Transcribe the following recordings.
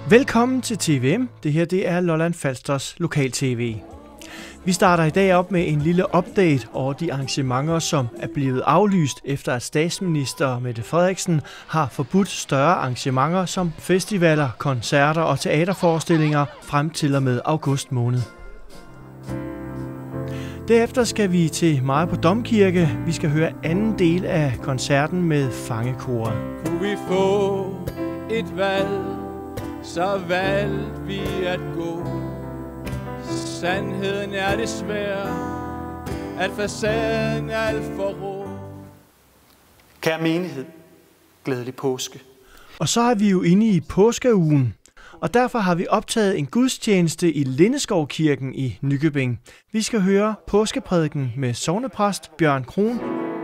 Velkommen til TVM. Det her er Lolland Falsters lokal-tv. Vi starter i dag op med en lille update over de arrangementer, som er blevet aflyst, efter at statsminister Mette Frederiksen har forbudt større arrangementer som festivaler, koncerter og teaterforestillinger frem til og med august måned. Derefter skal vi til Maja på Domkirke. Vi skal høre anden del af koncerten med Fangekoret. Kunne vi få et valg, så valgte vi at gå. Sandheden er desværre, at facaden er alt for rå. Kære menighed, glædelig påske. Og så er vi jo inde i påskeugen, og derfor har vi optaget en gudstjeneste i Lindeskovkirken i Nykøbing. Vi skal høre påskeprædiken med sognepræst Bjørn Krohn.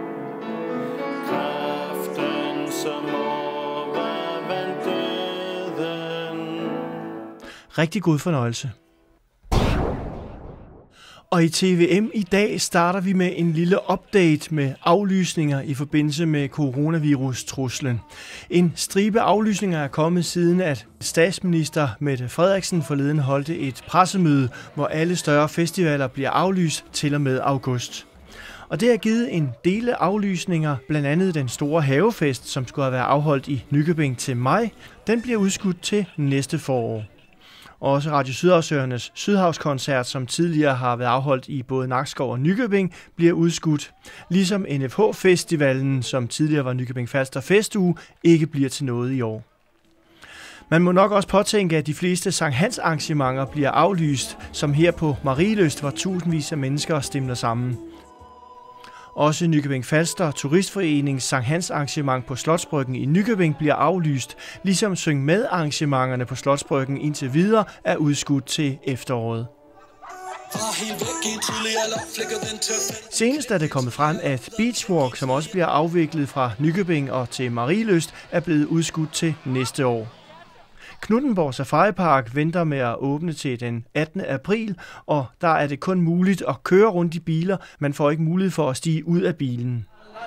Rigtig god fornøjelse. Og i TVM i dag starter vi med en lille update med aflysninger i forbindelse med coronavirus-truslen. En stribe aflysninger er kommet siden, at statsminister Mette Frederiksen forleden holdte et pressemøde, hvor alle større festivaler bliver aflyst til og med august. Og det har givet en del aflysninger, blandt andet den store havefest, som skulle have været afholdt i Nykøbing til maj. Den bliver udskudt til næste forår. Også Radio Sydhavsøernes Sydhavskoncert, som tidligere har været afholdt i både Nakskov og Nykøbing, bliver udskudt. Ligesom NFH-festivalen, som tidligere var Nykøbing Falster Festuge, ikke bliver til noget i år. Man må nok også påtænke, at de fleste Sankt Hans arrangementer bliver aflyst, som her på Marielyst, hvor tusindvis af mennesker stimler sammen. Også Nykøbing Falster Turistforenings Sankt Hans arrangement på Slotsbryggen i Nykøbing bliver aflyst, ligesom Syng med arrangementerne på Slotsbryggen indtil videre er udskudt til efteråret. Senest er det kommet frem, at Beachwalk, som også bliver afviklet fra Nykøbing og til Marielyst, er blevet udskudt til næste år. Knuthenborg Safari Park venter med at åbne til den 18. april, og der er det kun muligt at køre rundt i biler. Man får ikke mulighed for at stige ud af bilen.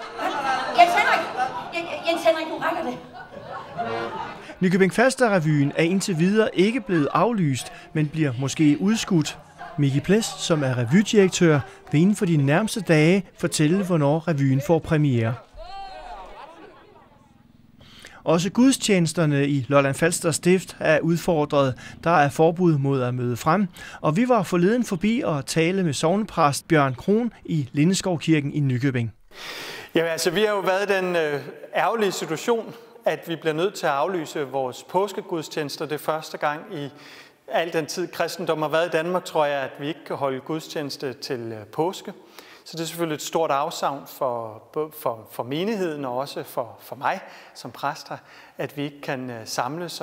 Jens Henrik, nu rækker det. Nykøbing Falster-revyen er indtil videre ikke blevet aflyst, men bliver måske udskudt. Miki Ples, som er revydirektør, vil inden for de nærmeste dage fortælle, hvornår revyen får premiere. Også gudstjenesterne i Lolland Falster Stift er udfordret. Der er forbud mod at møde frem, og vi var forleden forbi og tale med sognepræst Bjørn Krohn i Lindeskovkirken i Nykøbing. Jamen altså, vi har jo været i den ærgerlige situation, at vi bliver nødt til at aflyse vores påskegudstjenester. Det er første gang i al den tid kristendom har været i Danmark, tror jeg, at vi ikke kan holde gudstjeneste til påske. Så det er selvfølgelig et stort afsavn for menigheden og også for mig som præst her, at vi ikke kan samles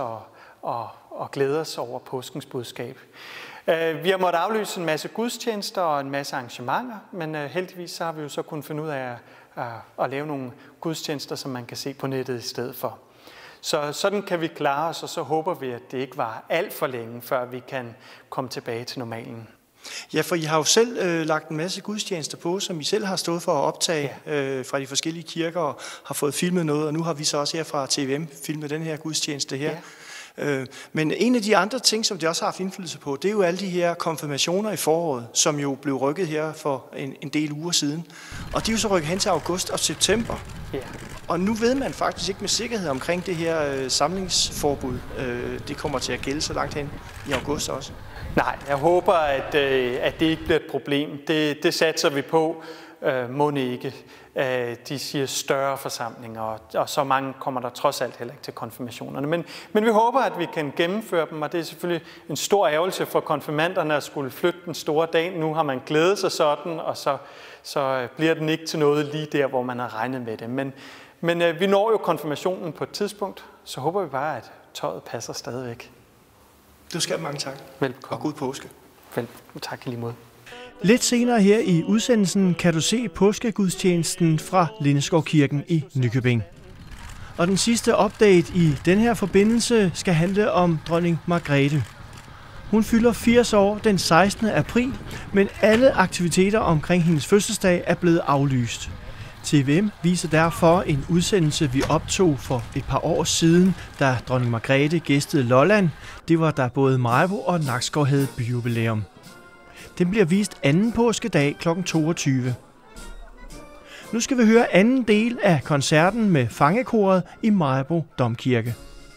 og glæde os over påskens budskab. Vi har måttet aflyse en masse gudstjenester og en masse arrangementer, men heldigvis så har vi jo så kunnet finde ud af at lave nogle gudstjenester, som man kan se på nettet i stedet for. Så sådan kan vi klare os, og så håber vi, at det ikke var alt for længe, før vi kan komme tilbage til normalen. Ja, for I har jo selv lagt en masse gudstjenester på, som I selv har stået for at optage fra de forskellige kirker og har fået filmet noget, og nu har vi så også her fra TVM filmet den her gudstjeneste her. Ja. Men en af de andre ting, som det også har haft indflydelse på, det er jo alle de her konfirmationer i foråret, som jo blev rykket her for en del uger siden. Og de er jo så rykket hen til august og september. Ja. Og nu ved man faktisk ikke med sikkerhed omkring det her samlingsforbud. Det kommer til at gælde så langt hen i august også. Nej, jeg håber, at det ikke bliver et problem. Det satser vi på, må ikke. De siger større forsamlinger, og så mange kommer der trods alt heller ikke til konfirmationerne. Men vi håber, at vi kan gennemføre dem, og det er selvfølgelig en stor ærgelse for konfirmanderne at skulle flytte den store dag. Nu har man glædet sig sådan, og så bliver den ikke til noget lige der, hvor man har regnet med det. Men vi når jo konfirmationen på et tidspunkt, så håber vi bare, at tøjet passer stadigvæk. Du skal have mange tak. Velkommen. Og god påske. Tak i lige måde. Lidt senere her i udsendelsen kan du se påskegudstjenesten fra Lindeskovkirken i Nykøbing. Og den sidste update i den her forbindelse skal handle om dronning Margrethe. Hun fylder 80 år den 16. april, men alle aktiviteter omkring hendes fødselsdag er blevet aflyst. TVM viser derfor en udsendelse, vi optog for et par år siden, da dronning Margrethe gæstede Lolland. Det var da både Maribo og Nakskov havde byjubilæum. Den bliver vist anden påskedag kl. 22. Nu skal vi høre anden del af koncerten med fangekoret i Maribo Domkirke.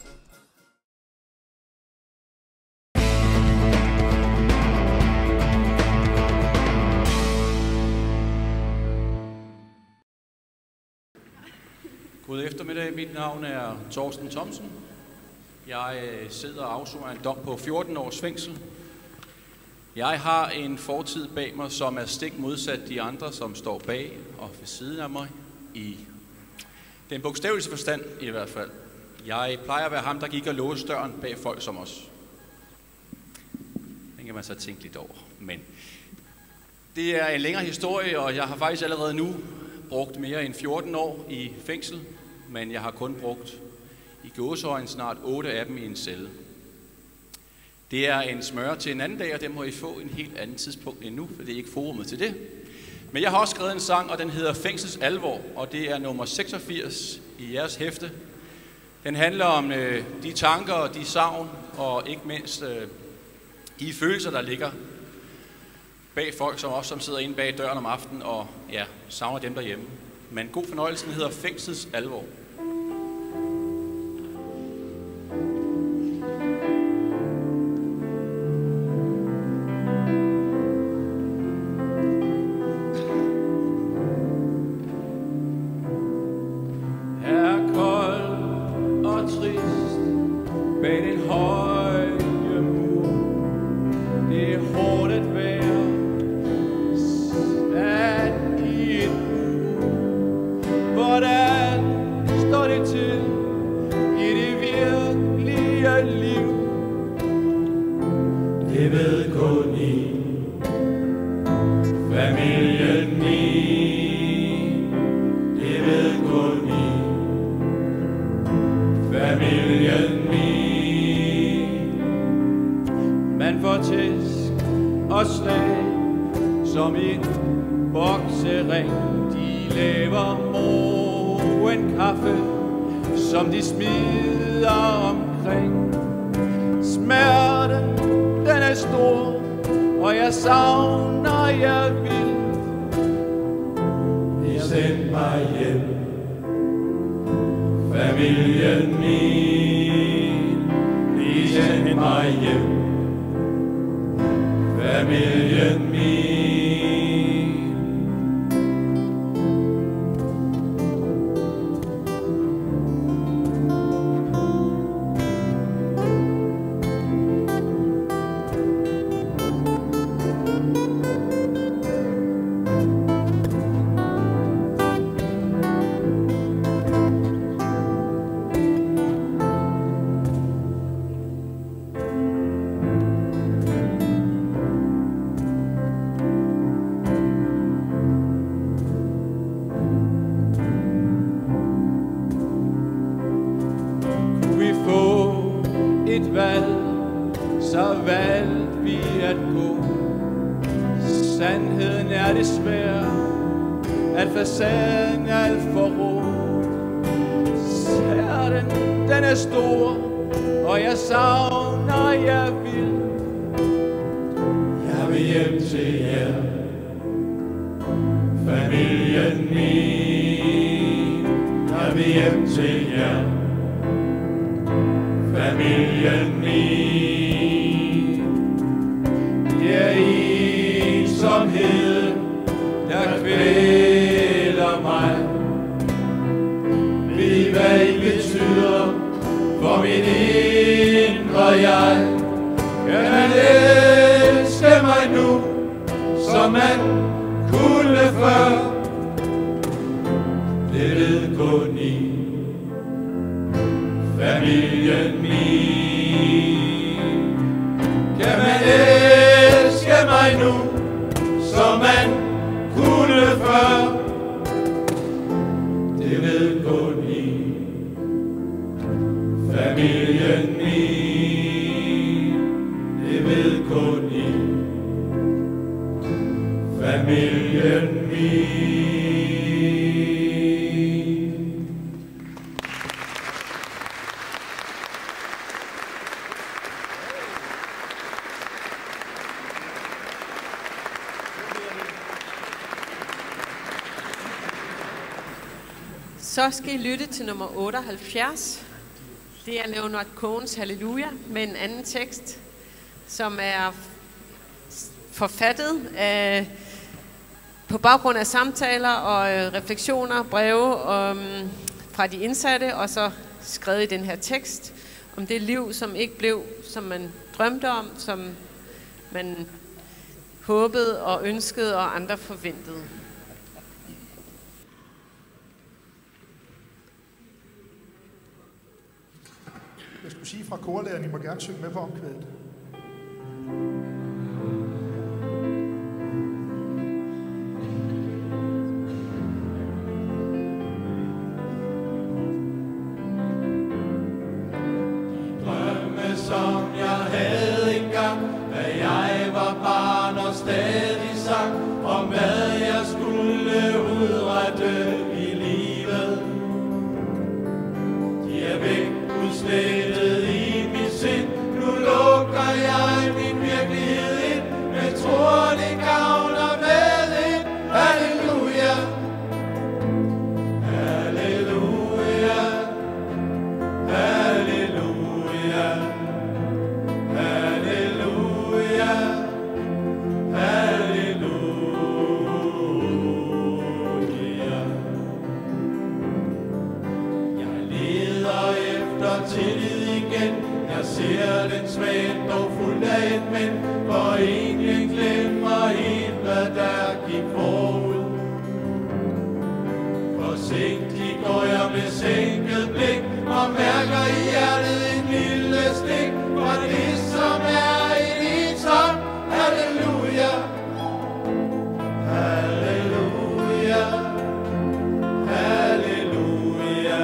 God eftermiddag. Mit navn er Torsten Thomsen. Jeg sidder og afsoner en dom på 14 års fængsel. Jeg har en fortid bag mig, som er stik modsat de andre, som står bag og ved siden af mig. I den bogstavelige forstand i hvert fald. Jeg plejer at være ham, der gik og låste døren bag folk som os. Den kan man så tænke lidt over. Men det er en længere historie, og jeg har faktisk allerede nu brugt mere end 14 år i fængsel, men jeg har kun brugt i gåseøjne snart 8 af dem i en celle. Det er en smøre til en anden dag, og den må I få en helt anden tidspunkt endnu, for det er ikke forumet til det. Men jeg har også skrevet en sang, og den hedder Fængslets Alvor, og det er nummer 86 i jeres hæfte. Den handler om de tanker og de savn, og ikke mindst de følelser, der ligger bag folk som os, som sidder inde bag døren om aftenen og savner dem derhjemme. Men god fornøjelse, den hedder Fængslets Alvor. Er kold og trist bag den høje mur. Det er hårdt at være sat i et bur. Hvordan står det til i det virkelige liv? Det ved kun I, familien min. Det ved kun I, familien min. Man får tæsk og slag som i en boksering. De laver moen kaffe, som de smider omkring. Smerten, den er stor, og jeg savner jer vildt. I send mig hjem, familien min. I send mig hjem, familien min. Et valg, så valgte vi at gå. Sandheden er desværre, at facaden er alt for rå. Smerten, den er stor, og jeg savner jer vildt. Jeg vil hjem til jer, familien min. Jeg vil hjem til jer, familien min. Det er ensomheden, der kvæler mig. Ved I, hvad I betyder for mit indre jeg? Kan man elske mig nu, som man kunne før? Det ved kun I, familien min. Kan man elske mig nu, som man kunne før? Det ved kun I, familien min. Det ved kun I, familien min. Så skal I lytte til nummer 78. Det er Leonard Cohens Halleluja med en anden tekst, som er forfattet på baggrund af samtaler og refleksioner, breve fra de indsatte, og så skrevet i den her tekst om det liv, som ikke blev, som man drømte om, som man håbede og ønskede og andre forventede. Jeg skulle sige fra korlæreren, I må gerne synge med på omkvædet. Drømme, som jeg havde engang, da jeg var barn og stadig sang, om hvad jeg skulle udrette i livet. De er væk, udslettet i mit sind. Nu lukker jeg min virkelighed ind, men tror det gavner med ind. Halleluja, halleluja, halleluja, halleluja, halleluja. Jeg leder efter tillid igen. Jeg ser den svagt og fuld af et men, hvor ingen glemmer helt, hvad der gik forud. Forsigtigt går jeg med sænket blik og mærker i hjertet en lille stik fra det, som er i din hånd. Halleluja, halleluja, halleluja,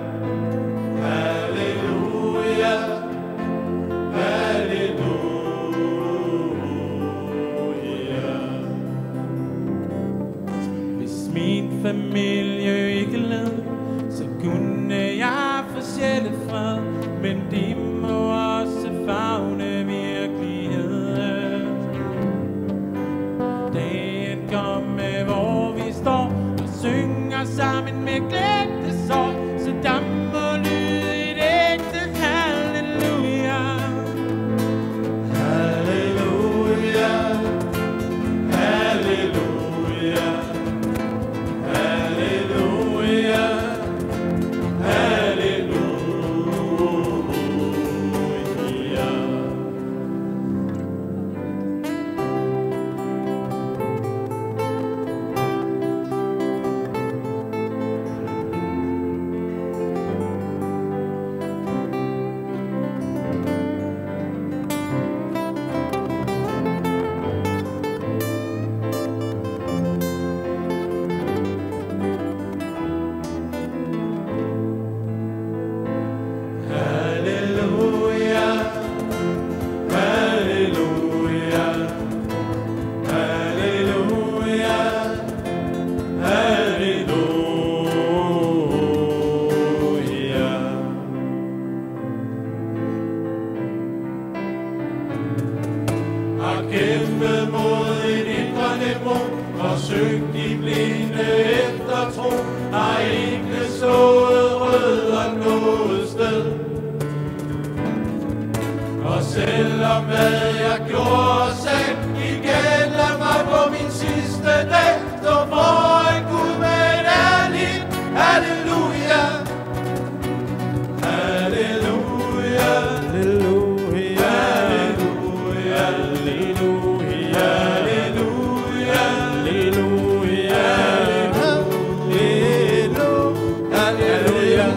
halleluja, halleluja. Hvis min familie ikke led, så kunne jeg få sjælefred, men de må også favne virkeligheden. Dagen komme, hvor vi står og synger sammen med glædte sorg, så der må lyde et ægte halleluja. Halleluja, halleluja, halleluja, halleluja. Halleluja, halleluja, halleluja, halleluja. Har kæmpet mod en indre dæmon, forsøgt de blinde efter tro, har ikke slået rødder noget sted. Og selvom hvad jeg gjorde og sagde, igen lad mig på min sidste dag stå foran Gud med et ærligt halleluja. Halleluja, halleluja, halleluja, halleluja, halleluja, halleluja, halleluja, halleluja,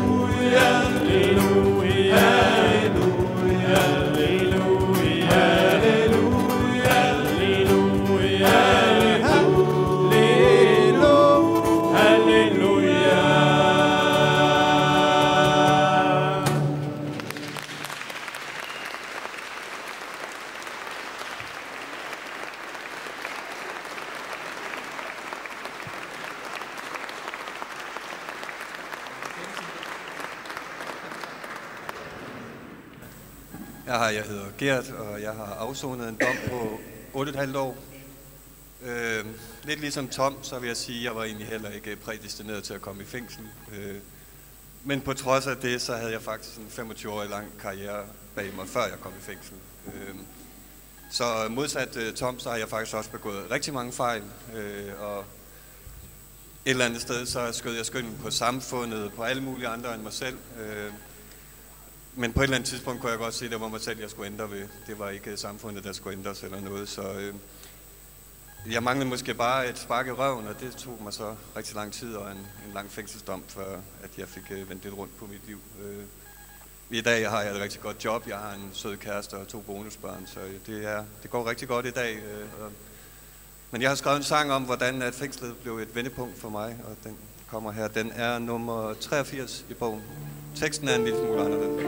Jeg hedder Gert, og jeg har afsonet en dom på 8,5 år. Lidt ligesom Tom, så vil jeg sige, at jeg var egentlig heller ikke prædestineret til at komme i fængsel. Men på trods af det, så havde jeg faktisk en 25-årig lang karriere bag mig, før jeg kom i fængsel. Så modsat Tom, så har jeg faktisk også begået rigtig mange fejl. Og et eller andet sted, så skød jeg skylden på samfundet, på alle mulige andre end mig selv. Men på et eller andet tidspunkt kunne jeg godt sige, at det var mig selv, jeg skulle ændre ved. Det var ikke samfundet, der skulle ændres eller noget. Så jeg manglede måske bare et spark i røven, og det tog mig så rigtig lang tid og en lang fængselsdom, før at jeg fik vendt lidt rundt på mit liv. I dag har jeg et rigtig godt job. Jeg har en sød kæreste og 2 bonusbørn, så det går rigtig godt i dag. Men jeg har skrevet en sang om, hvordan at fængslet blev et vendepunkt for mig, og den kommer her. Den er nummer 83 i bogen. Teksten er en lille smule anderledes.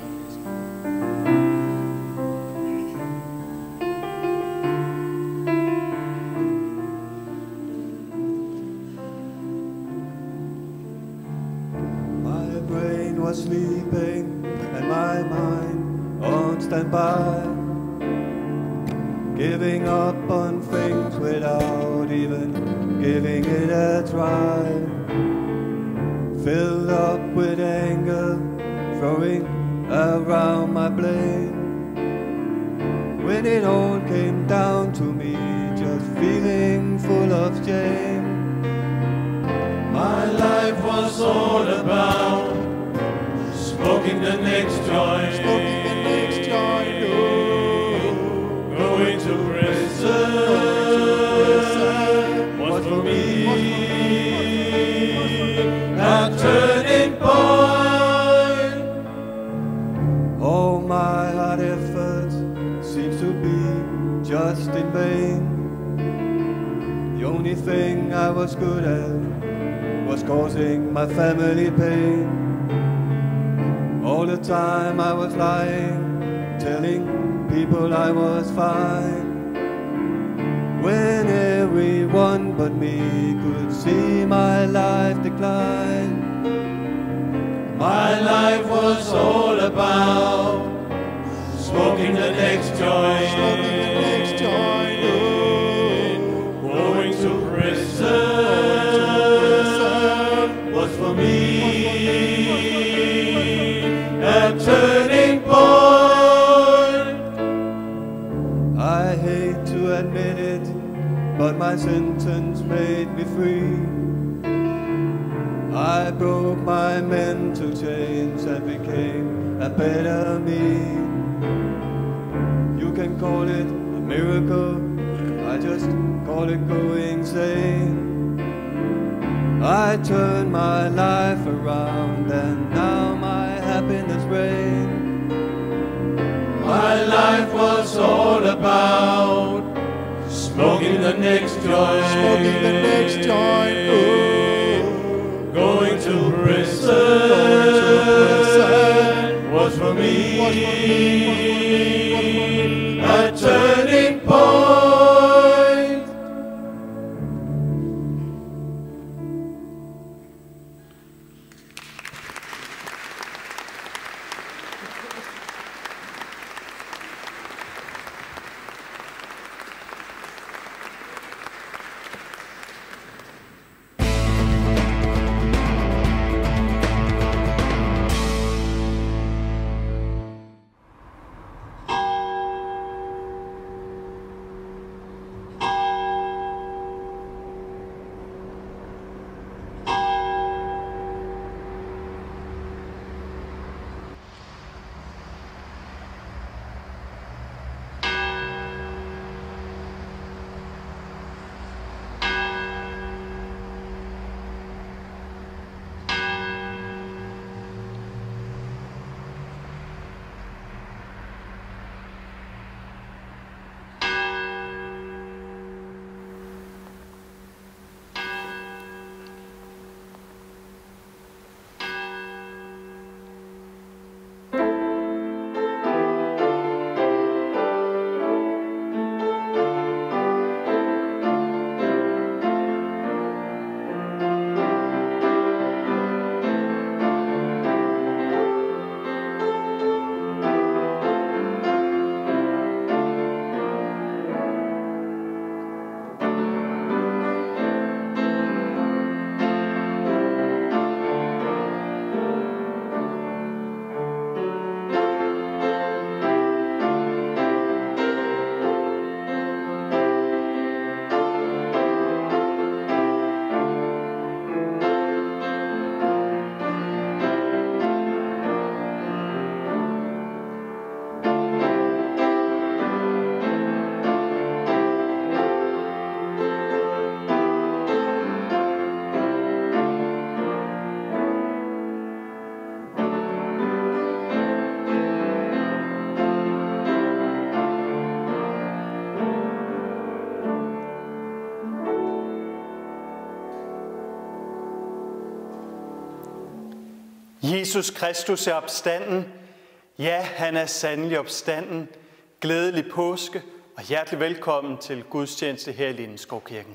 My brain was sleeping and my mind on standby, giving up on things without even giving it a try. Filled up with anger, throwing around my blame. When it all came down to me, just feeling full of shame. My life was all about smoking the next joint, going to prison was for me a turning point. All my hard efforts seems to be just in vain. The only thing I was good at was causing my family pain. All the time I was lying, telling people I was fine, when everyone but me could see my life decline. My life was all about smoking the next joint, going to prison was for me a turning point. I hate to admit it, but my sentence made me free. I broke my mental chains and became a better me. You can call it a miracle, I just call it going sane. I turned my life around and now my happiness reigns. My life was all about smoking the next joint, going to prison was for me a turning point. Jesus Kristus er opstanden. Ja, han er sandelig opstanden. Glædelig påske og hjertelig velkommen til gudstjeneste her i Lindeskovkirken.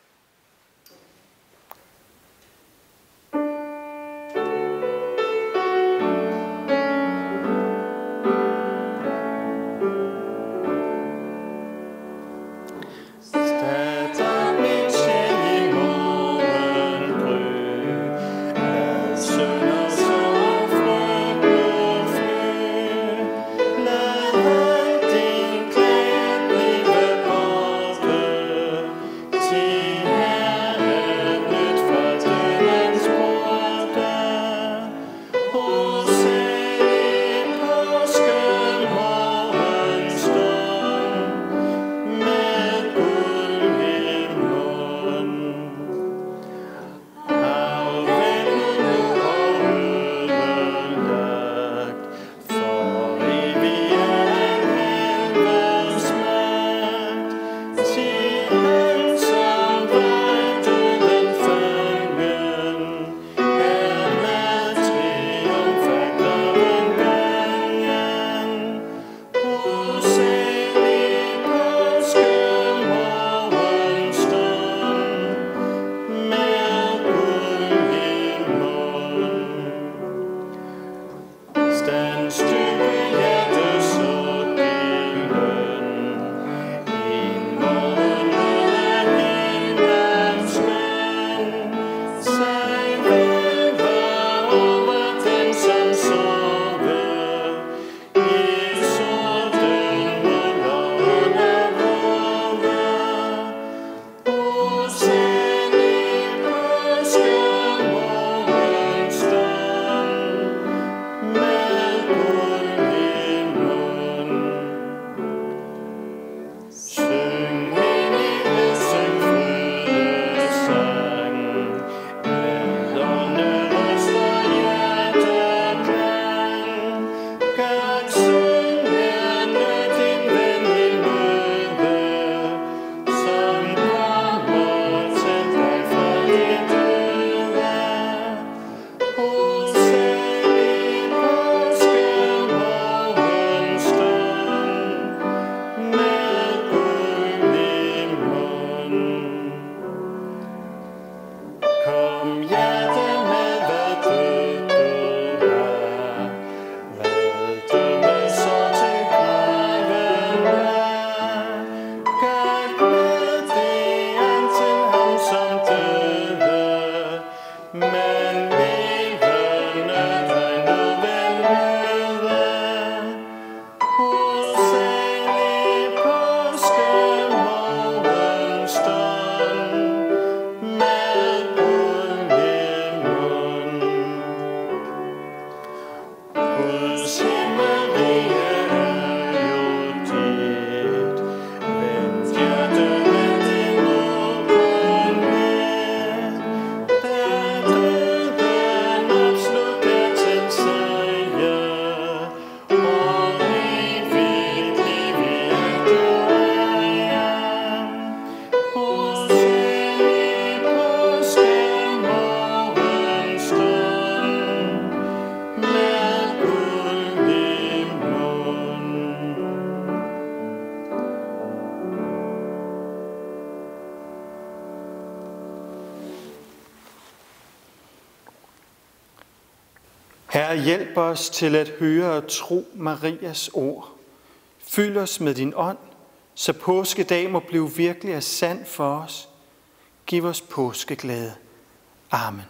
Herre, hjælp os til at høre og tro Marias ord. Fyld os med din ånd, så påskedag må blive virkelig af sand for os. Giv os påskeglæde. Amen.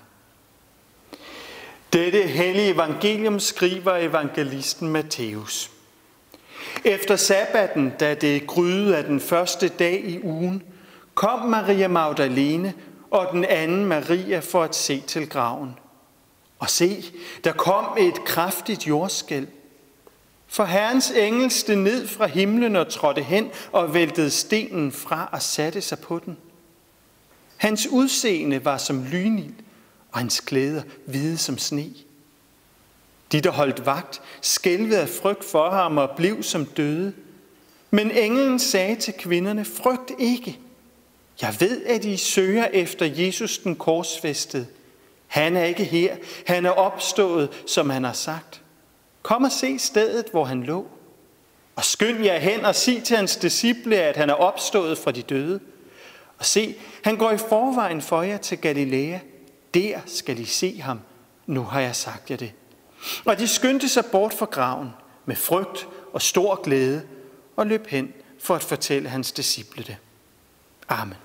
Dette hellige evangelium skriver evangelisten Matthæus. Efter sabbaten, da det gryede af den første dag i ugen, kom Maria Magdalene og den anden Maria for at se til graven. Og se, der kom et kraftigt jordskælv. For Herrens engel steg ned fra himlen og trådte hen og væltede stenen fra og satte sig på den. Hans udseende var som lynild, og hans klæder hvide som sne. De, der holdt vagt, skælvede af frygt for ham og blev som døde. Men englen sagde til kvinderne, frygt ikke. Jeg ved, at I søger efter Jesus den korsfæstede. Han er ikke her. Han er opstået, som han har sagt. Kom og se stedet, hvor han lå. Og skynd jer hen og sig til hans disciple, at han er opstået fra de døde. Og se, han går i forvejen for jer til Galilea. Der skal I se ham. Nu har jeg sagt jer det. Og de skyndte sig bort fra graven med frygt og stor glæde og løb hen for at fortælle hans disciple det. Amen.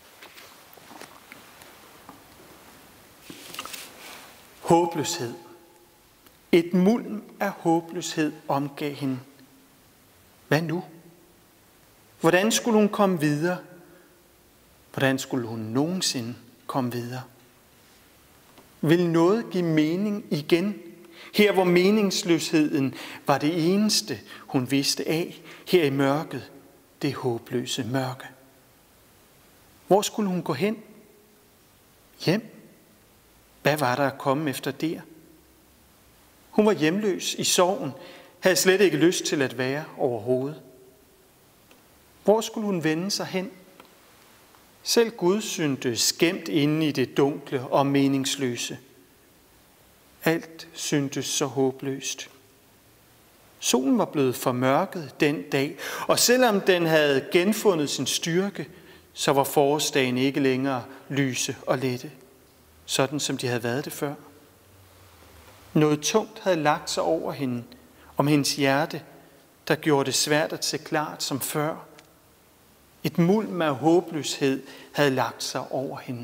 Håbløshed. Et mulm af håbløshed omgav hende. Hvad nu? Hvordan skulle hun komme videre? Hvordan skulle hun nogensinde komme videre? Vil noget give mening igen? Her hvor meningsløsheden var det eneste, hun vidste af, her i mørket, det håbløse mørke. Hvor skulle hun gå hen? Hjem? Hvad var der at komme efter der? Hun var hjemløs i sorgen, havde slet ikke lyst til at være overhovedet. Hvor skulle hun vende sig hen? Selv Gud syntes skæmt inde i det dunkle og meningsløse. Alt syntes så håbløst. Solen var blevet formørket den dag, og selvom den havde genfundet sin styrke, så var forårsdagen ikke længere lyse og lette, sådan som de havde været det før. Noget tungt havde lagt sig over hende, om hendes hjerte, der gjorde det svært at se klart som før. Et mulm af håbløshed havde lagt sig over hende.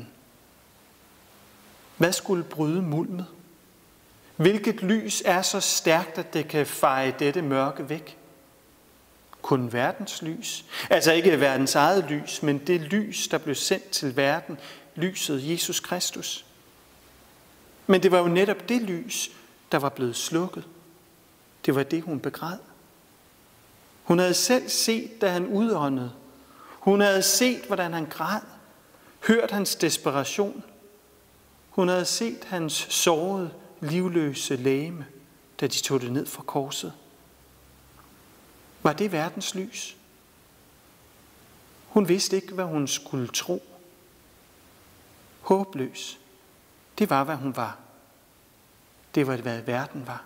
Hvad skulle bryde mulmet? Hvilket lys er så stærkt, at det kan feje dette mørke væk? Kun verdens lys. Altså ikke verdens eget lys, men det lys, der blev sendt til verden, lyset Jesus Kristus. Men det var jo netop det lys, der var blevet slukket. Det var det, hun begræd. Hun havde selv set, da han udåndede. Hun havde set, hvordan han græd. Hørt hans desperation. Hun havde set hans sårede, livløse legeme, da de tog det ned fra korset. Var det verdens lys? Hun vidste ikke, hvad hun skulle tro. Håbløs. Det var, hvad hun var. Det var, hvad verden var.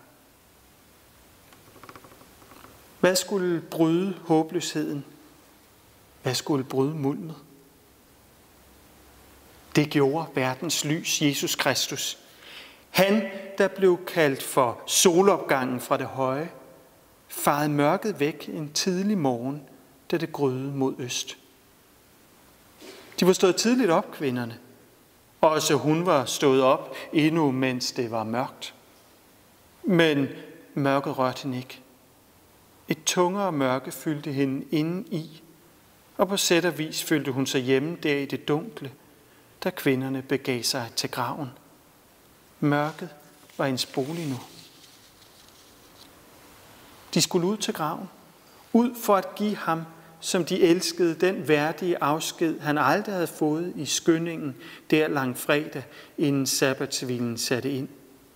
Hvad skulle bryde håbløsheden? Hvad skulle bryde mulmet? Det gjorde verdens lys, Jesus Kristus. Han, der blev kaldt for solopgangen fra det høje, farede mørket væk en tidlig morgen, da det gryede mod øst. De var stået tidligt op, kvinderne. Også hun var stået op endnu, mens det var mørkt. Men mørket rørte hende ikke. Et tungere mørke fyldte hende inden i, og på sæt og vis følte hun sig hjemme der i det dunkle, da kvinderne begav sig til graven. Mørket var hendes bolig nu. De skulle ud til graven, ud for at give ham, som de elskede, den værdige afsked, han aldrig havde fået i skyndingen der langfredag, inden sabbatsvilen satte ind.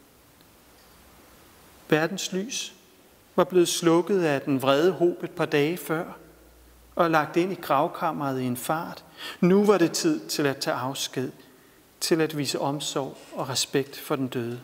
Verdens lys var blevet slukket af den vrede hob et par dage før, og lagt ind i gravkammeret i en fart. Nu var det tid til at tage afsked, til at vise omsorg og respekt for den døde.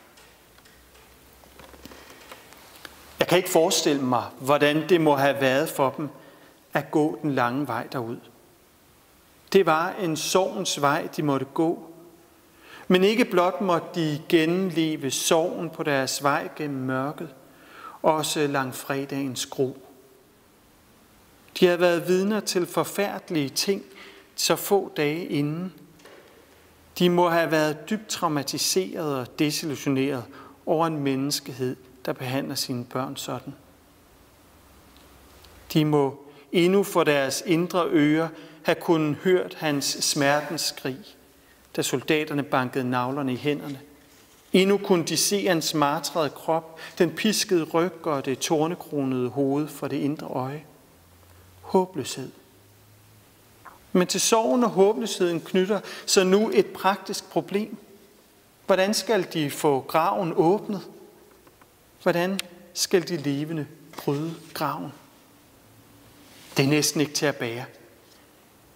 Jeg kan ikke forestille mig, hvordan det må have været for dem at gå den lange vej derud. Det var en sorgens vej, de måtte gå. Men ikke blot måtte de genleve sorgen på deres vej gennem mørket, også langfredagens gru. De havde været vidner til forfærdelige ting så få dage inden. De må have været dybt traumatiseret og desillusioneret over en menneskehed, der behandler sine børn sådan. De må endnu for deres indre ører have kunnet hørt hans smertens skrig, da soldaterne bankede naglerne i hænderne. Endnu kunne de se hans martrede krop, den piskede ryg og det tornekronede hoved for det indre øje. Håbløshed. Men til sorgen og håbløsheden knytter så nu et praktisk problem. Hvordan skal de få graven åbnet? Hvordan skal de levende bryde graven? Det er næsten ikke til at bære.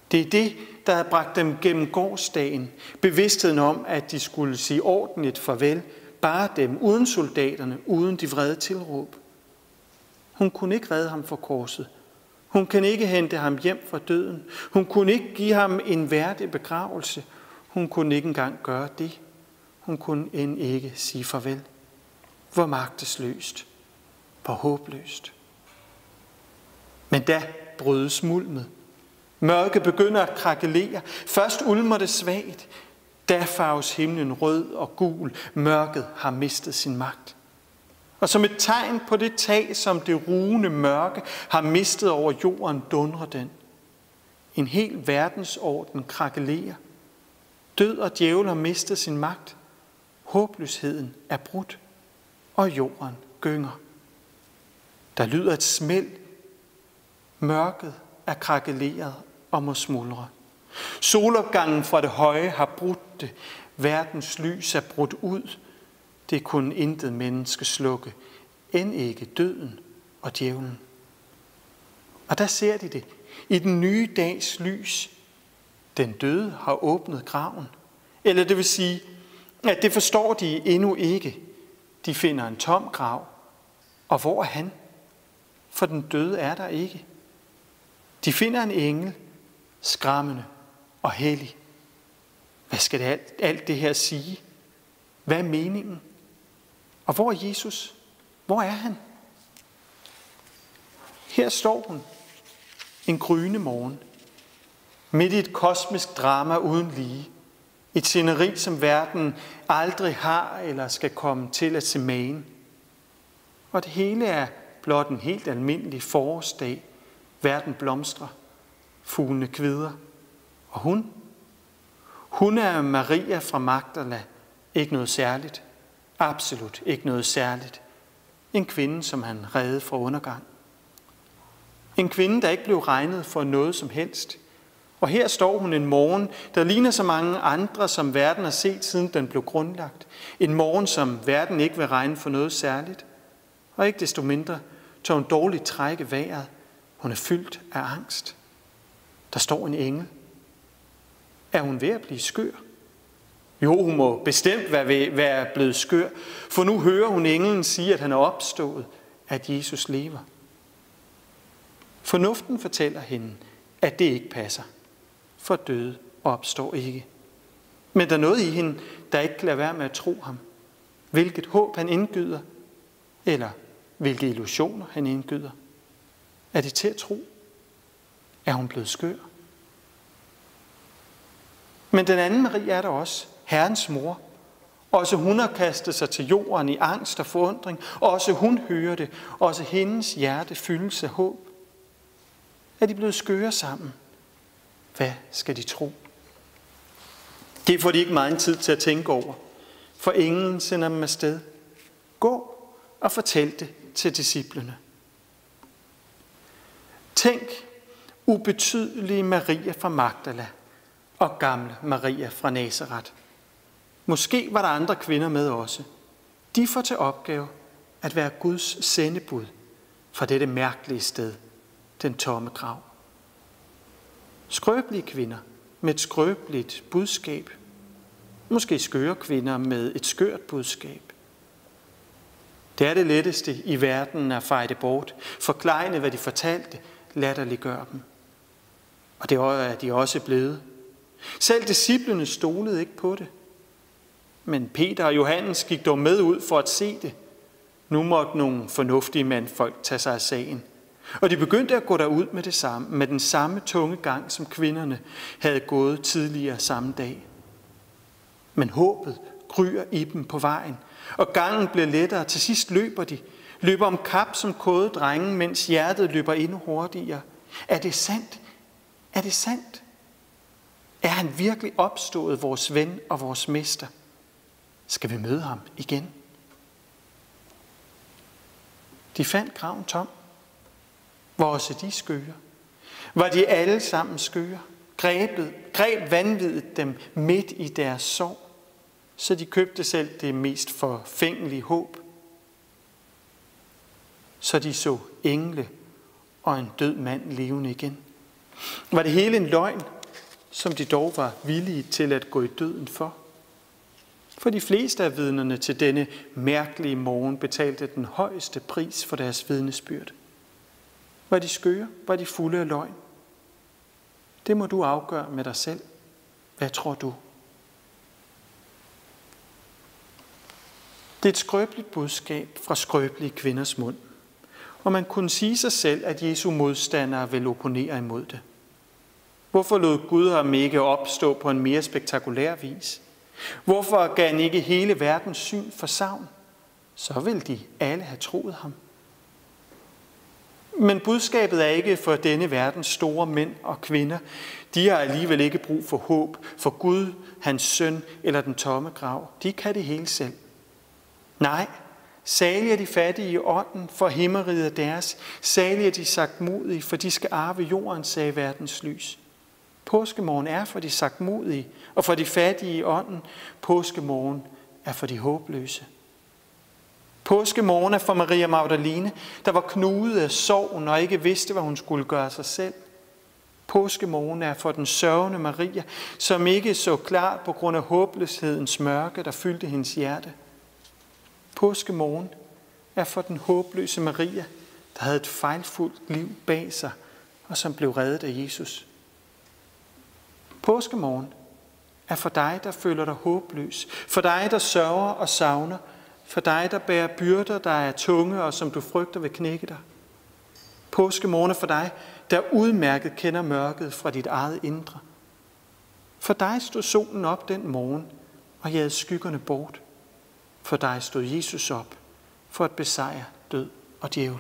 Det er det, der havde bragt dem gennem gårdsdagen. Bevidstheden om, at de skulle sige ordentligt farvel. Bare dem, uden soldaterne, uden de vrede tilråb. Hun kunne ikke redde ham fra korset. Hun kan ikke hente ham hjem fra døden. Hun kunne ikke give ham en værdig begravelse. Hun kunne ikke engang gøre det. Hun kunne end ikke sige farvel. Hvor magtesløst. Hvor håbløst. Men da brydes mulmet. Mørket begynder at krakelere. Først ulmer det svagt. Da farves himlen rød og gul. Mørket har mistet sin magt. Og som et tegn på det tag, som det rugende mørke har mistet over jorden, dundrer den. En hel verdensorden krakelerer. Død og djævel har mistet sin magt. Håbløsheden er brudt, og jorden gynger. Der lyder et smæld. Mørket er krakeleret og må smuldre. Solopgangen fra det høje har brudt det. Verdens lys er brudt ud. Det kunne intet menneske slukke, end ikke døden og djævlen. Og der ser de det. I den nye dags lys. Den døde har åbnet graven. Eller det vil sige, at det forstår de endnu ikke. De finder en tom grav. Og hvor er han? For den døde er der ikke. De finder en engel, skræmmende og hellig. Hvad skal alt det her sige? Hvad er meningen? Og hvor er Jesus? Hvor er han? Her står hun, en gryende morgen, midt i et kosmisk drama uden lige. Et sceneri, som verden aldrig har eller skal komme til at se magen. Og det hele er blot en helt almindelig forårsdag. Verden blomstrer, fuglene kvider. Og hun er Maria fra Magdala, ikke noget særligt. Absolut ikke noget særligt. En kvinde, som han reddede fra undergang. En kvinde, der ikke blev regnet for noget som helst. Og her står hun en morgen, der ligner så mange andre, som verden har set, siden den blev grundlagt. En morgen, som verden ikke vil regne for noget særligt. Og ikke desto mindre tør hun dårligt trække vejret. Hun er fyldt af angst. Der står en engel. Er hun ved at blive skør? Jo, hun må bestemt være blevet skør, for nu hører hun englen sige, at han er opstået, at Jesus lever. Fornuften fortæller hende, at det ikke passer, for døde opstår ikke. Men der er noget i hende, der ikke kan lade være med at tro ham. Hvilket håb han indgyder, eller hvilke illusioner han indgyder. Er det til at tro? Er hun blevet skør? Men den anden Marie er der også, Herrens mor. Også hun har kastet sig til jorden i angst og forundring. Også hun hører det. Også hendes hjerte fyldes af håb. Er de blevet skøre sammen? Hvad skal de tro? Det får de ikke meget tid til at tænke over. For englen sender dem afsted. Gå og fortæl det til disciplene. Tænk, ubetydelige Maria fra Magdala og gamle Maria fra Nazaret. Måske var der andre kvinder med også. De får til opgave at være Guds sendebud fra dette mærkelige sted, den tomme grav. Skrøbelige kvinder med et skrøbeligt budskab. Måske skøre kvinder med et skørt budskab. Det er det letteste i verden at feje det bort, forklejne hvad de fortalte, latterliggøre dem. Og det er de også blevet. Selv disciplene stolede ikke på det. Men Peter og Johannes gik dog med ud for at se det. Nu måtte nogle fornuftige mandfolk tage sig af sagen. Og de begyndte at gå derud med den samme tunge gang, som kvinderne havde gået tidligere samme dag. Men håbet gryer i dem på vejen, og gangen bliver lettere. Til sidst løber om kap som kåde drenge, mens hjertet løber endnu hurtigere. Er det sandt? Er det sandt? Er han virkelig opstået, vores ven og vores mester? Skal vi møde ham igen? De fandt graven tom. Var også de skøre? Var de alle sammen skøre? Greb vanviddet dem midt i deres sorg, så de købte selv det mest forfængelige håb. Så de så engle og en død mand levende igen. Var det hele en løgn? som de dog var villige til at gå i døden for. For de fleste af vidnerne til denne mærkelige morgen betalte den højeste pris for deres vidnesbyrd. Var de skøre? Var de fulde af løgn? Det må du afgøre med dig selv. Hvad tror du? Det er et skrøbeligt budskab fra skrøbelige kvinders mund. Og man kunne sige sig selv, at Jesu modstandere vil opponere imod det. Hvorfor lod Gud ham ikke opstå på en mere spektakulær vis? Hvorfor gav han ikke hele verdens syn for savn? Så vil de alle have troet ham. Men budskabet er ikke for denne verdens store mænd og kvinder. De har alligevel ikke brug for håb, for Gud, hans søn eller den tomme grav. De kan det hele selv. Nej, salige er de fattige i ånden, for himmeriget er deres. Salige er de sagtmodige, for de skal arve jorden, sagde verdens lys. Påskemorgen er for de sagtmodige, og for de fattige i ånden. Påskemorgen er for de håbløse. Påskemorgen er for Maria Magdalene, der var knuget af sorgen og ikke vidste, hvad hun skulle gøre sig selv. Påskemorgen er for den sørgende Maria, som ikke så klart på grund af håbløshedens mørke, der fyldte hendes hjerte. Påskemorgen er for den håbløse Maria, der havde et fejlfuldt liv bag sig, og som blev reddet af Jesus. Påskemorgen er for dig, der føler dig håbløs, for dig, der sørger og savner, for dig, der bærer byrder, der er tunge og som du frygter vil knække dig. Påskemorgen er for dig, der udmærket kender mørket fra dit eget indre. For dig stod solen op den morgen og jagede skyggerne bort. For dig stod Jesus op for at besejre død og djævel.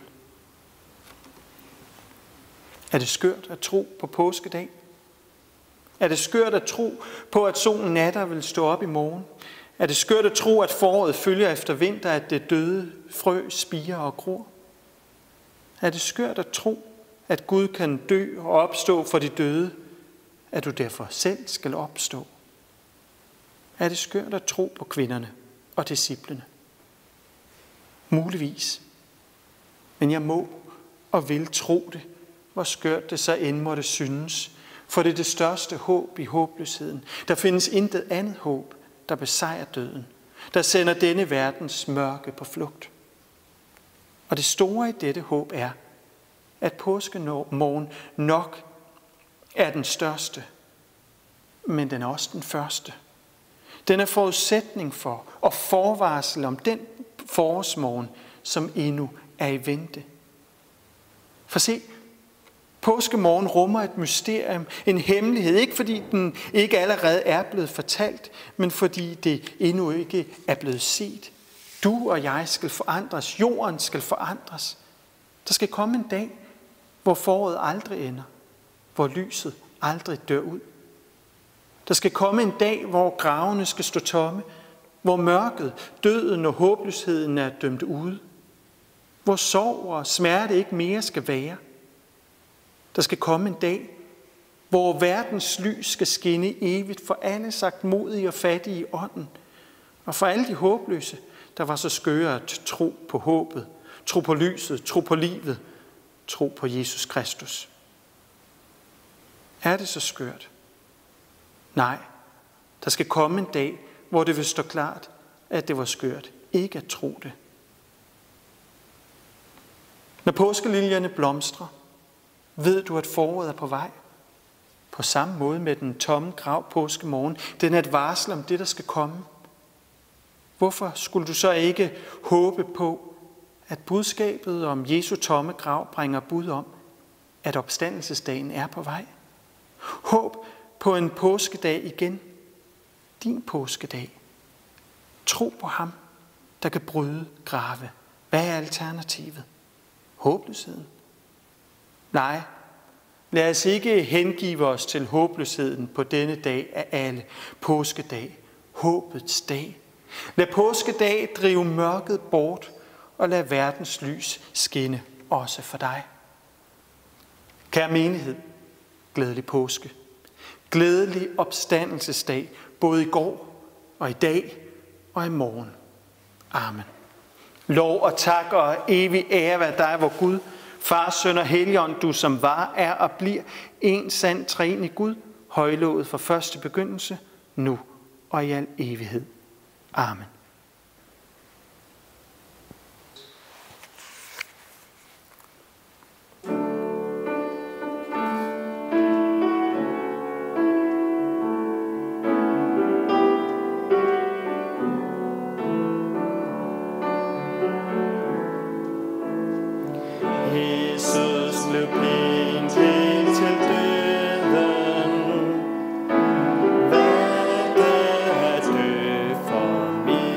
Er det skørt at tro på påskedag? Er det skørt at tro på, at solen natter vil stå op i morgen? Er det skørt at tro, at foråret følger efter vinter, at det døde frø spirer og gror? Er det skørt at tro, at Gud kan dø og opstå for de døde, at du derfor selv skal opstå? Er det skørt at tro på kvinderne og disciplene? Muligvis. Men jeg må og vil tro det, hvor skørt det så end måtte synes, for det er det største håb i håbløsheden. Der findes intet andet håb, der besejrer døden, der sender denne verdens mørke på flugt. Og det store i dette håb er, at påskemorgen nok er den største, men den er også den første. Den er forudsætning for og forvarsel om den forårsmorgen, som endnu er i vente. For se, påskemorgen rummer et mysterium, en hemmelighed, ikke fordi den ikke allerede er blevet fortalt, men fordi det endnu ikke er blevet set. Du og jeg skal forandres, jorden skal forandres. Der skal komme en dag, hvor foråret aldrig ender, hvor lyset aldrig dør ud. Der skal komme en dag, hvor gravene skal stå tomme, hvor mørket, døden og håbløsheden er dømt ude, hvor sorg og smerte ikke mere skal være. Der skal komme en dag, hvor verdens lys skal skinne evigt for alle sagtmodige og fattige i ånden, og for alle de håbløse, der var så skøre at tro på håbet, tro på lyset, tro på livet, tro på Jesus Kristus. Er det så skørt? Nej, der skal komme en dag, hvor det vil stå klart, at det var skørt ikke at tro det. Når påskeliljerne blomstrer, ved du, at foråret er på vej. På samme måde med den tomme grav påskemorgen, den er et varsel om det, der skal komme. Hvorfor skulle du så ikke håbe på, at budskabet om Jesu tomme grav bringer bud om, at opstandelsesdagen er på vej? Håb på en påskedag igen. Din påskedag. Tro på ham, der kan bryde grave. Hvad er alternativet? Håbløsheden? Nej, lad os ikke hengive os til håbløsheden på denne dag af alle. Påskedag. Håbets dag. Lad påskedag drive mørket bort, og lad verdens lys skinne også for dig. Kære menighed, glædelig påske. Glædelig opstandelsesdag, både i går og i dag og i morgen. Amen. Lov og tak og evig ære være dig, vor Gud, Far, Søn og Helligånd, du som var, er og bliver en sand treenig Gud, højlovet fra første begyndelse, nu og i al evighed. Amen. Jesus blev pint helt til døden, valgte at dø for mig.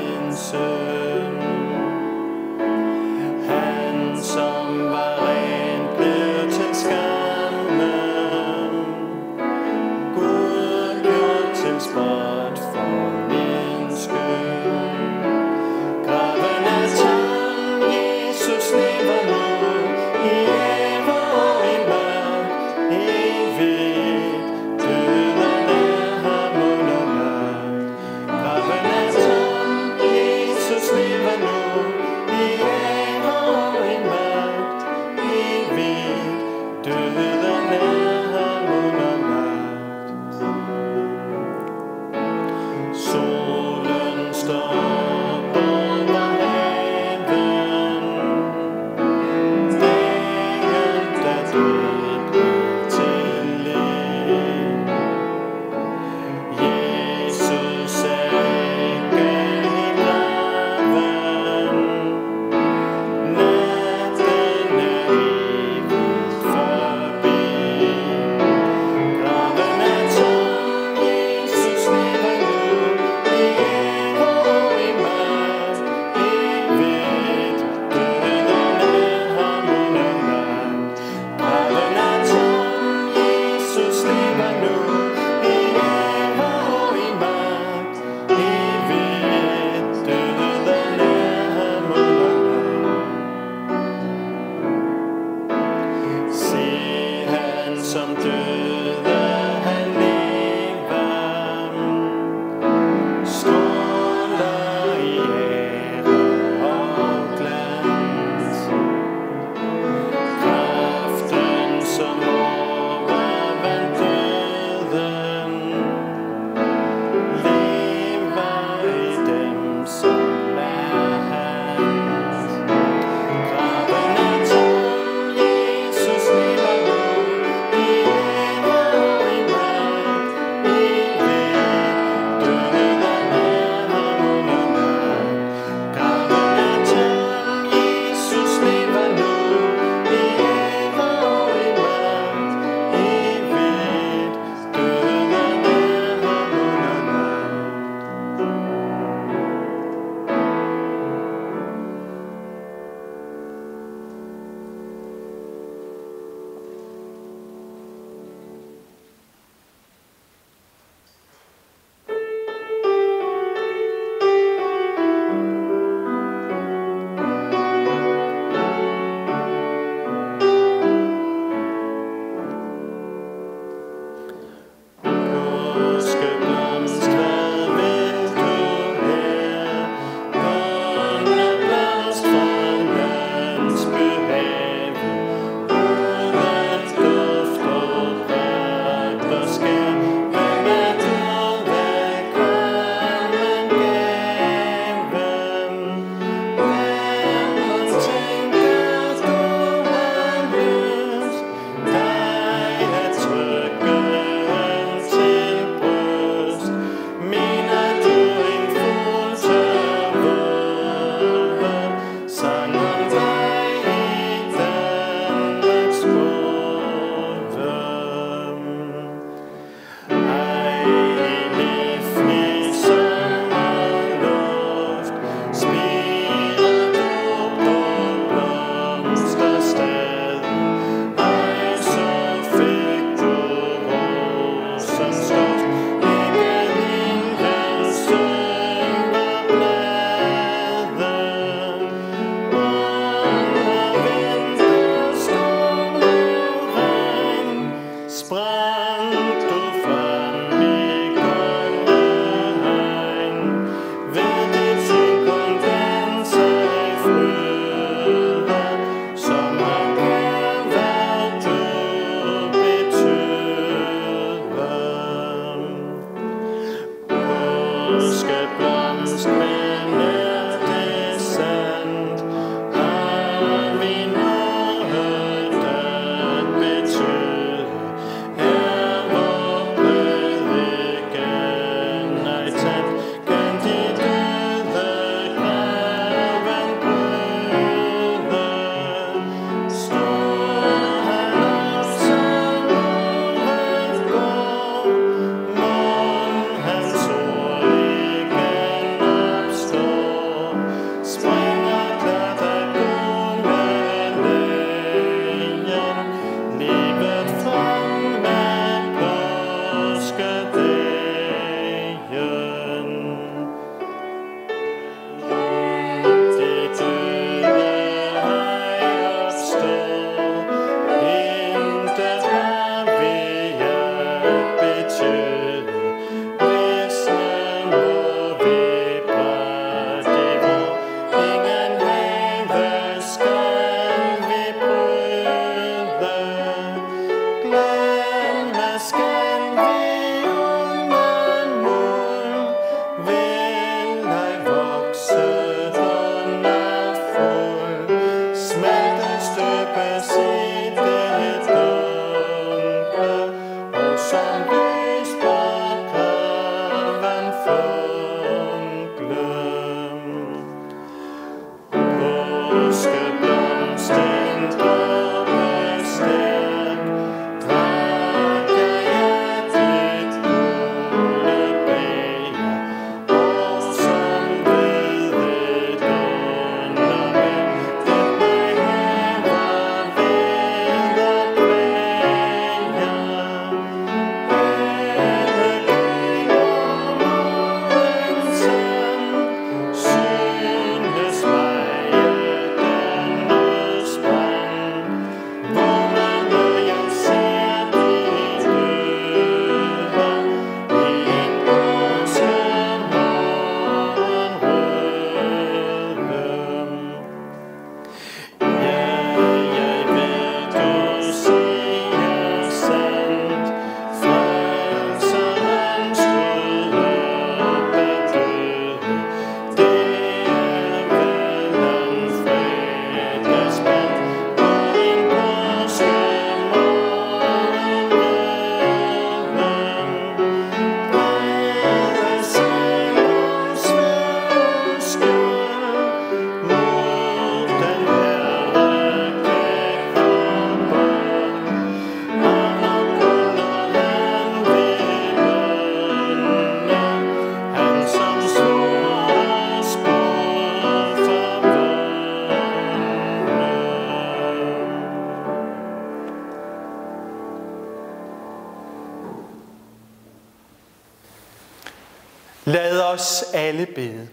Lad os alle bede.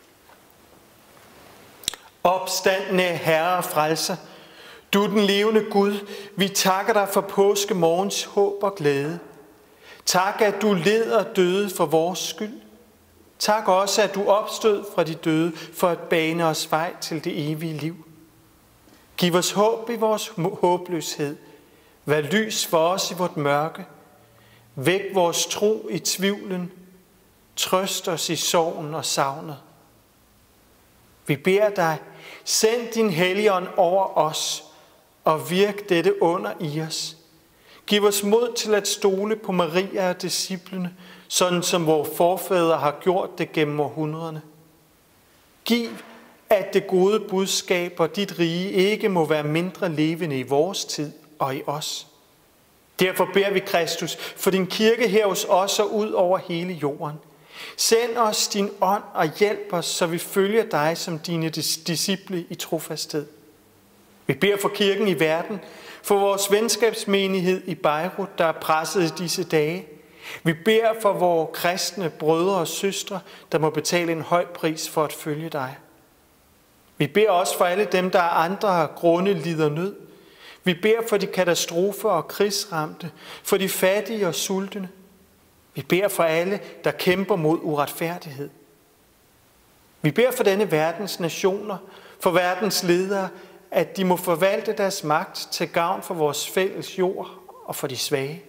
Opstandne Herre og Frelser, du den levende Gud, vi takker dig for påskemorgens håb og glæde. Tak, at du led og døde for vores skyld. Tak også, at du opstod fra de døde for at bane os vej til det evige liv. Giv os håb i vores håbløshed. Vær lys for os i vort mørke. Væk vores tro i tvivlen. Trøst os i sorgen og savnet. Vi beder dig, send din Helligånd over os og virk dette under i os. Giv os mod til at stole på Maria og disciplene, sådan som vores forfædre har gjort det gennem århundrederne. Giv, at det gode budskab og dit rige ikke må være mindre levende i vores tid og i os. Derfor beder vi, Kristus, for din kirke her hos os og ud over hele jorden. Send os din ånd og hjælp os, så vi følger dig som dine disciple i trofasthed. Vi beder for kirken i verden, for vores venskabsmenighed i Beirut, der er presset i disse dage. Vi beder for vores kristne brødre og søstre, der må betale en høj pris for at følge dig. Vi beder også for alle dem, der af andre grunde lider nød. Vi beder for de katastrofer og krigsramte, for de fattige og sultne. Vi beder for alle, der kæmper mod uretfærdighed. Vi beder for denne verdens nationer, for verdens ledere, at de må forvalte deres magt til gavn for vores fælles jord og for de svage.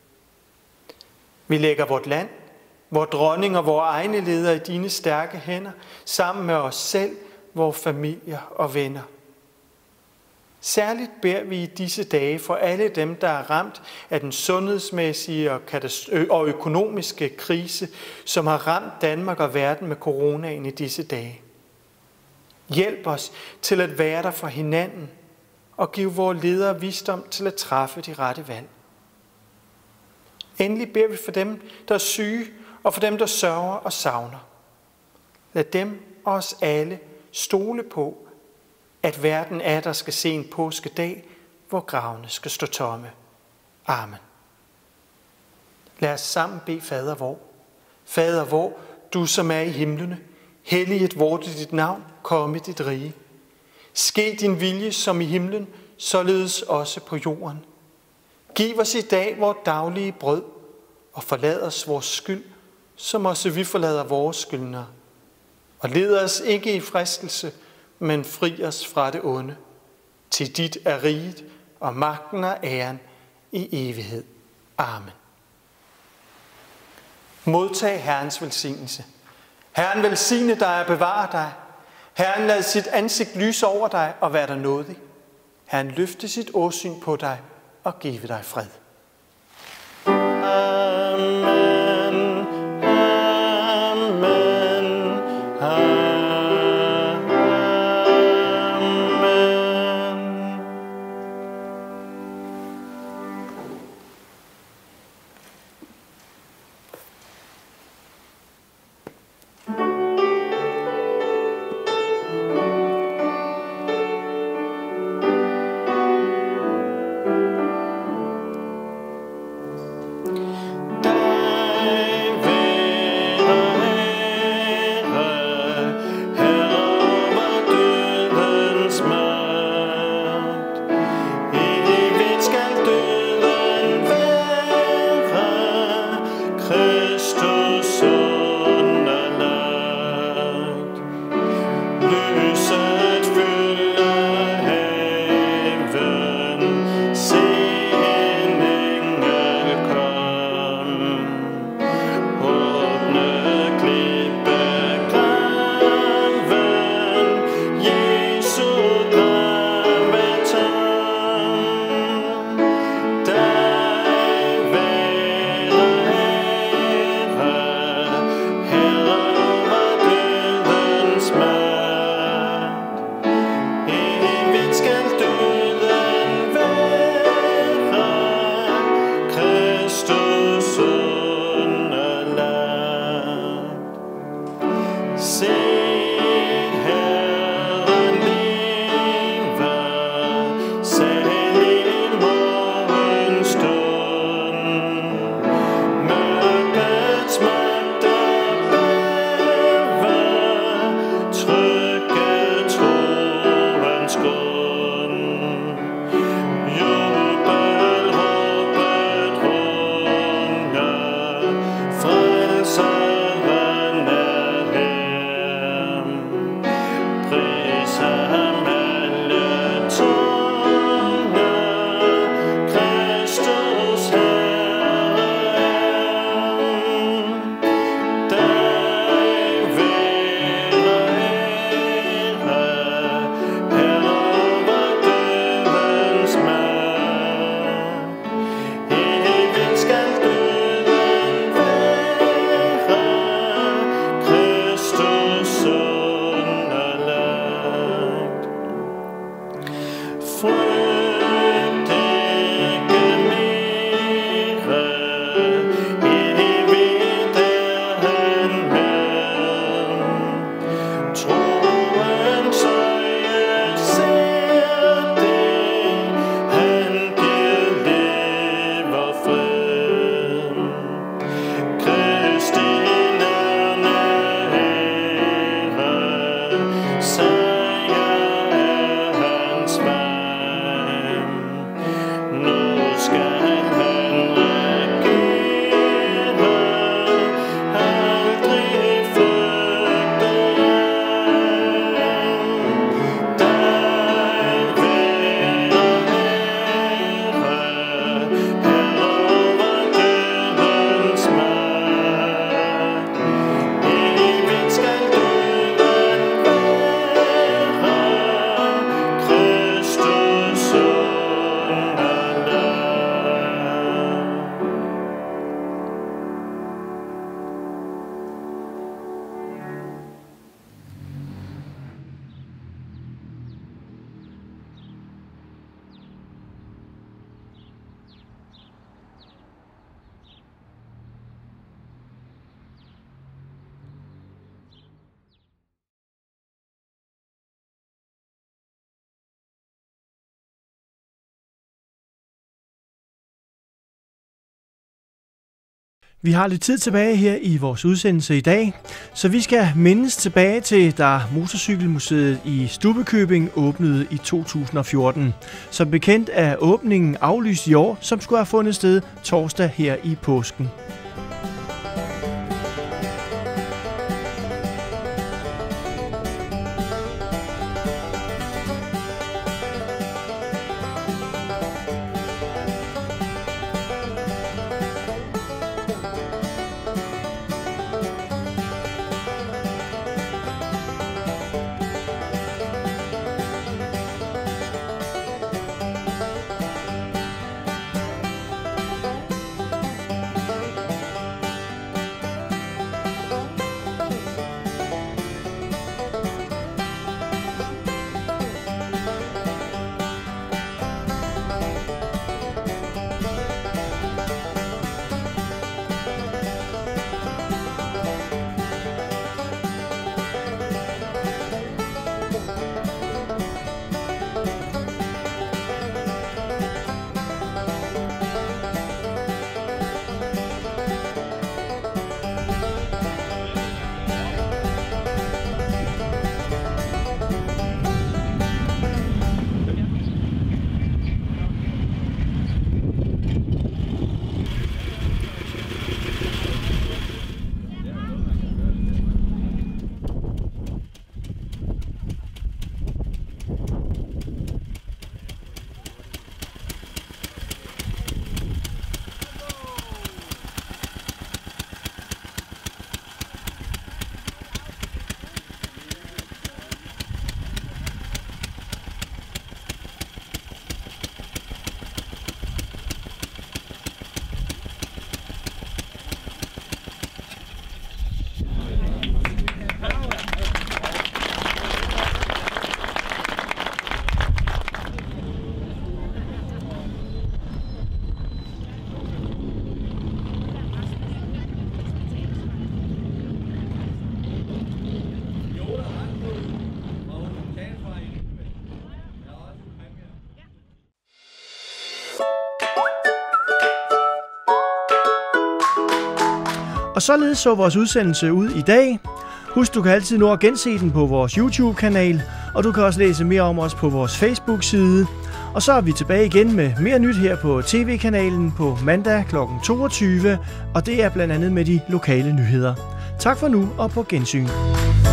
Vi lægger vort land, vor dronning og vores egne ledere i dine stærke hænder, sammen med os selv, vores familier og venner. Særligt beder vi i disse dage for alle dem, der er ramt af den sundhedsmæssige og økonomiske krise, som har ramt Danmark og verden med coronaen i disse dage. Hjælp os til at være der for hinanden og give vores ledere visdom til at træffe de rette valg. Endelig beder vi for dem, der er syge, og for dem, der sørger og savner. Lad dem og os alle stole på, at verden er der skal se en påskedag, hvor gravene skal stå tomme. Amen. Lad os sammen bede Fader vor. Fader vor, du som er i himlene, helliget vorde dit navn, komme dit rige. Ske din vilje som i himlen, således også på jorden. Giv os i dag vores daglige brød, og forlad os vores skyld, som også vi forlader vores skyldnere. Og led os ikke i fristelse, men fri os fra det onde. Til dit er riget, og magten og æren i evighed. Amen. Modtag Herrens velsignelse. Herren velsigne dig og bevare dig. Herren lad sit ansigt lyse over dig og være dig nådig. Herren løfte sit åsyn på dig og give dig fred. Amen. Amen. Amen. Vi har lidt tid tilbage her i vores udsendelse i dag, så vi skal mindes tilbage til, da Motorcykelmuseet i Stubbekøbing åbnede i 2014. Som bekendt er åbningen aflyst i år, som skulle have fundet sted torsdag her i påsken. Og således så vores udsendelse ud i dag. Husk, du kan altid nå at gense den på vores YouTube-kanal, og du kan også læse mere om os på vores Facebook-side. Og så er vi tilbage igen med mere nyt her på TV-kanalen på mandag kl. 22, og det er blandt andet med de lokale nyheder. Tak for nu og på gensyn.